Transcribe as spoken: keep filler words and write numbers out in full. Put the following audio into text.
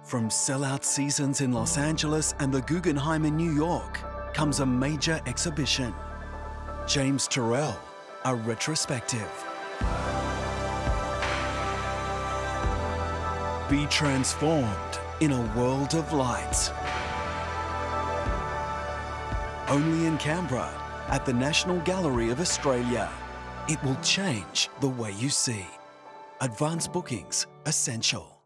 From sellout seasons in Los Angeles and the Guggenheim in New York comes a major exhibition. James Turrell, a retrospective. Be transformed in a world of light. Only in Canberra at the National Gallery of Australia. It will change the way you see. Advance bookings essential.